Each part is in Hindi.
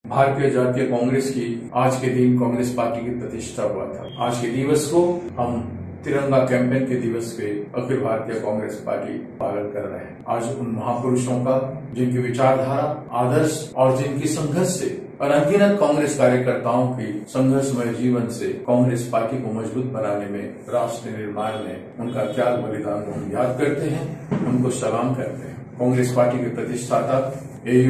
भारतीय जातीय कांग्रेस की आज के दिन कांग्रेस पार्टी की प्रतिष्ठा हुआ था। आज के दिवस को हम तिरंगा कैंपेन के दिवस के अखिल भारतीय कांग्रेस पार्टी पालन कर रहे हैं। आज उन महापुरुषों का जिनकी विचारधारा, आदर्श और जिनकी संघर्ष से और अनगिनत कांग्रेस कार्यकर्ताओं की संघर्षमय जीवन से कांग्रेस पार्टी को मजबूत बनाने में, राष्ट्र निर्माण में उनका त्याग बलिदान को हम याद करते हैं, उनको सलाम करते हैं। कांग्रेस पार्टी के प्रतिष्ठाता AU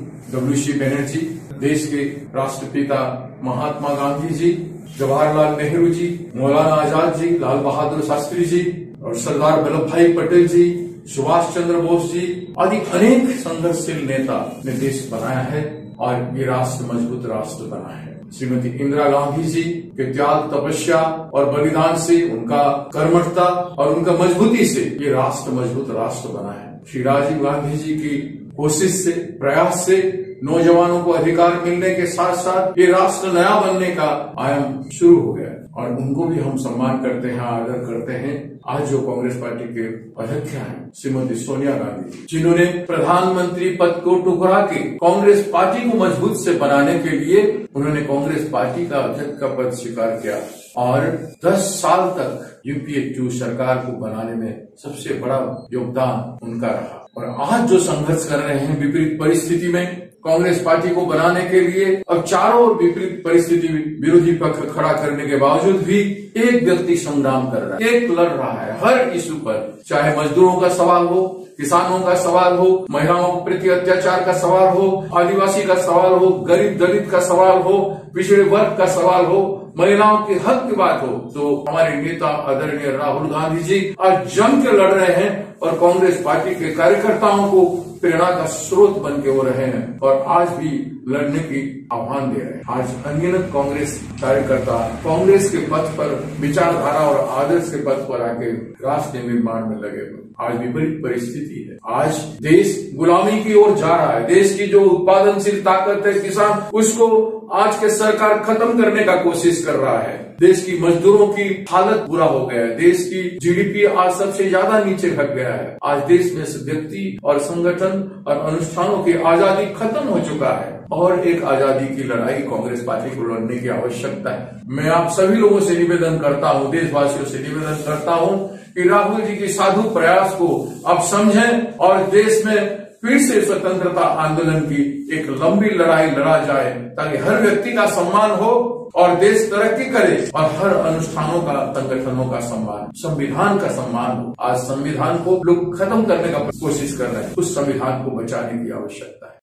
WC बनर्जी, देश के राष्ट्रपिता महात्मा गांधी जी, जवाहरलाल नेहरू जी, मौलाना आजाद जी, लाल बहादुर शास्त्री जी और सरदार वल्लभ भाई पटेल जी, सुभाष चंद्र बोस जी आदि अनेक संघर्षशील नेता ने देश बनाया है और ये राष्ट्र मजबूत राष्ट्र बना है। श्रीमती इंदिरा गांधी जी के त्याग, तपस्या और बलिदान से, उनका कर्मठता और उनका मजबूती से ये राष्ट्र मजबूत राष्ट्र बना है। श्री राजीव गांधी जी की कोशिश से, प्रयास से नौजवानों को अधिकार मिलने के साथ साथ ये राष्ट्र नया बनने का आयाम शुरू हो गया और उनको भी हम सम्मान करते हैं, आदर करते हैं। आज जो कांग्रेस पार्टी के अध्यक्ष हैं श्रीमती सोनिया गांधी, जिन्होंने प्रधानमंत्री पद को ठुकरा के कांग्रेस पार्टी को मजबूत से बनाने के लिए उन्होंने कांग्रेस पार्टी का अध्यक्ष का पद स्वीकार किया और 10 साल तक UPA 2 सरकार को बनाने में सबसे बड़ा योगदान उनका रहा। और आज जो संघर्ष कर रहे हैं विपरीत परिस्थिति में कांग्रेस पार्टी को बनाने के लिए, अब चारों ओर विपरीत परिस्थिति विरोधी पक्ष खड़ा करने के बावजूद भी एक व्यक्ति संग्राम कर रहा है, एक लड़ रहा है हर इश्यू पर, चाहे मजदूरों का सवाल हो, किसानों का सवाल हो, महिलाओं के प्रति अत्याचार का सवाल हो, आदिवासी का सवाल हो, गरीब दलित का सवाल हो, पिछड़े वर्ग का सवाल हो, महिलाओं के हक की बात हो, तो हमारे नेता आदरणीय राहुल गांधी जी आज जम के लड़ रहे हैं और कांग्रेस पार्टी के कार्यकर्ताओं को प्रेरणा का स्रोत बन के हो रहे हैं और आज भी लड़ने की आह्वान दे रहे हैं। आज अनगिनत कांग्रेस कार्यकर्ता कांग्रेस के पथ पर, विचारधारा और आदर्श के पथ पर आके राष्ट्र निर्माण में लगे हुए। आज विपरीत परिस्थिति है, आज देश गुलामी की ओर जा रहा है। देश की जो उत्पादनशील ताकत है किसान, उसको आज के सरकार खत्म करने का कोशिश कर रहा है। देश की मजदूरों की हालत बुरा हो गया है। देश की GDP आज सबसे ज्यादा नीचे घट गया है। आज देश में व्यक्ति और संगठन और अनुष्ठानों की आजादी खत्म हो चुका है और एक आजादी की लड़ाई कांग्रेस पार्टी को लड़ने की आवश्यकता है। मैं आप सभी लोगों से निवेदन करता हूं, देशवासियों से निवेदन करता हूं कि राहुल जी की साधु प्रयास को अब समझें और देश में फिर से स्वतंत्रता आंदोलन की एक लंबी लड़ाई लड़ा जाए ताकि हर व्यक्ति का सम्मान हो और देश तरक्की करे और हर अनुष्ठानों का, संगठनों का सम्मान, संविधान का सम्मान हो। आज संविधान को लोग खत्म करने का कोशिश कर रहे हैं, उस संविधान को बचाने की आवश्यकता है।